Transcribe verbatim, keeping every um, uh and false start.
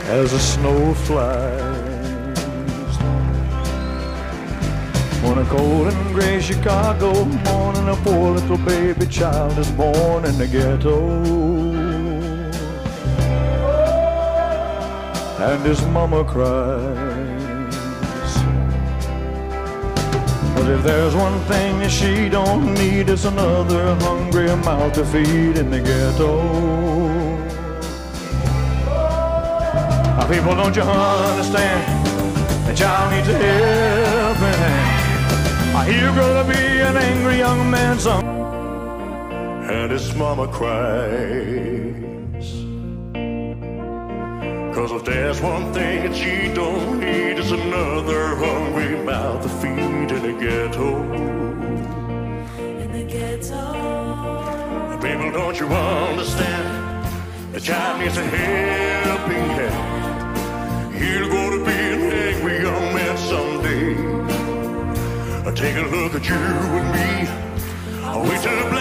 as the snow flies. On a cold and gray Chicago morning, a poor little baby child is born in the ghetto, and his mama cries. But if there's one thing that she don't need, it's another hungry mouth to feed in the ghetto. Now people, don't you understand? The child needs a helping hand. I hear gonna be an angry young man some, and his mama cries. Cause if there's one thing that she don't need, it's another hungry mouth to feed in the ghetto. In the ghetto. People, don't you understand? The child needs a helping hand. He's gonna be an angry young man someday. Take a look at you and me. Wait till the